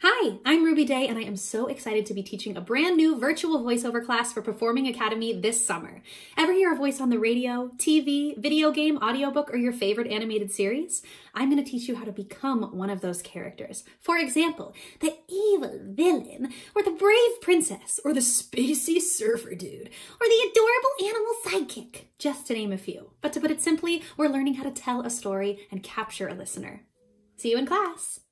Hi, I'm Ruby Day, and I am so excited to be teaching a brand new virtual voiceover class for Performing Academy this summer. Ever hear a voice on the radio, TV, video game, audiobook, or your favorite animated series? I'm going to teach you how to become one of those characters. For example, the evil villain, or the brave princess, or the spacey surfer dude, or the adorable animal sidekick, just to name a few. But to put it simply, we're learning how to tell a story and capture a listener. See you in class!